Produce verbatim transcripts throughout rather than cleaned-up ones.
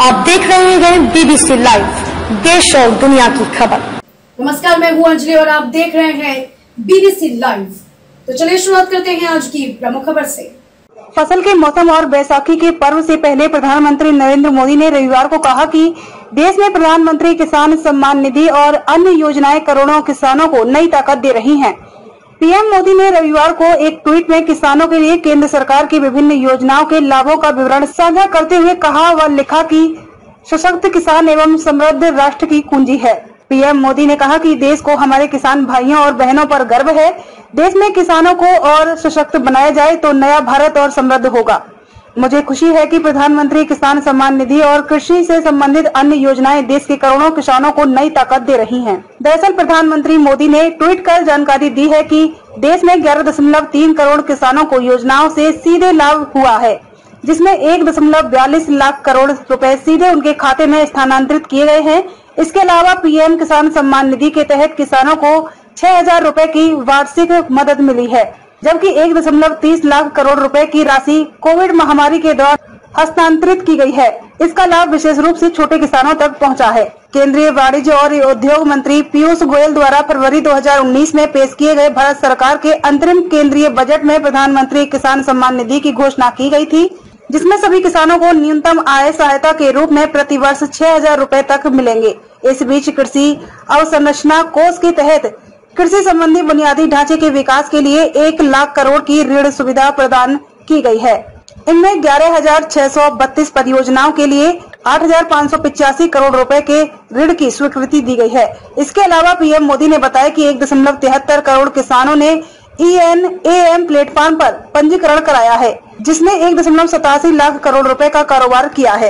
आप देख रहे हैं बीबीसी लाइव, देश और दुनिया की खबर। नमस्कार, मैं हूं अंजलि और आप देख रहे हैं बीबीसी लाइव। तो चलिए शुरुआत करते हैं आज की प्रमुख खबर से। फसल के मौसम और बैसाखी के पर्व से पहले प्रधानमंत्री नरेंद्र मोदी ने रविवार को कहा कि देश में प्रधानमंत्री किसान सम्मान निधि और अन्य योजनाएं करोड़ों किसानों को नई ताकत दे रही हैं। पीएम मोदी ने रविवार को एक ट्वीट में किसानों के लिए केंद्र सरकार की विभिन्न योजनाओं के लाभों का विवरण साझा करते हुए कहा व लिखा कि सशक्त किसान एवं समृद्ध राष्ट्र की कुंजी है। पीएम मोदी ने कहा कि देश को हमारे किसान भाइयों और बहनों पर गर्व है। देश में किसानों को और सशक्त बनाया जाए तो नया भारत और समृद्ध होगा। मुझे खुशी है कि प्रधानमंत्री किसान सम्मान निधि और कृषि से संबंधित अन्य योजनाएं देश के करोड़ों किसानों को नई ताकत दे रही हैं। दरअसल प्रधानमंत्री मोदी ने ट्वीट कर जानकारी दी है कि देश में ग्यारह दशमलव तीन करोड़ किसानों को योजनाओं से सीधे लाभ हुआ है, जिसमें एक दशमलव बयालीस लाख करोड़ रुपए सीधे उनके खाते में स्थानांतरित किए गए हैं। इसके अलावा पीएम किसान सम्मान निधि के तहत किसानों को छह हजार रूपए की वार्षिक मदद मिली है, जबकि एक दशमलव तीस लाख करोड़ रुपए की राशि कोविड महामारी के दौरान हस्तांतरित की गई है। इसका लाभ विशेष रूप से छोटे किसानों तक पहुंचा है। केंद्रीय वाणिज्य और उद्योग मंत्री पीयूष गोयल द्वारा फरवरी दो हज़ार उन्नीस में पेश किए गए भारत सरकार के अंतरिम केंद्रीय बजट में प्रधानमंत्री किसान सम्मान निधि की घोषणा की गई थी, जिसमें सभी किसानों को न्यूनतम आय सहायता के रूप में प्रति वर्ष छह हजार रूपए तक मिलेंगे। इस बीच कृषि अवसंरचना कोष के तहत कृषि संबंधी बुनियादी ढांचे के विकास के लिए एक लाख करोड़ की ऋण सुविधा प्रदान की गई है। इनमें ग्यारह हजार छह सौ बत्तीस परियोजनाओं के लिए आठ हजार पाँच सौ पिचासी करोड़ रुपए के ऋण की स्वीकृति दी गई है। इसके अलावा पीएम मोदी ने बताया कि एक दशमलव तिहत्तर करोड़ किसानों ने E N A M platform पर पंजीकरण कराया है, जिसमें एक दशमलव सतासी लाख करोड़ रुपए का कारोबार किया है।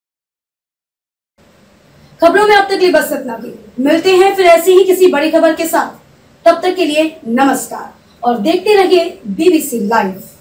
खबरों में अब तक बस इतना ही। मिलते हैं फिर ऐसी ही किसी बड़ी खबर के साथ। तब तक के लिए नमस्कार और देखते रहिए बीबीसी लाइव।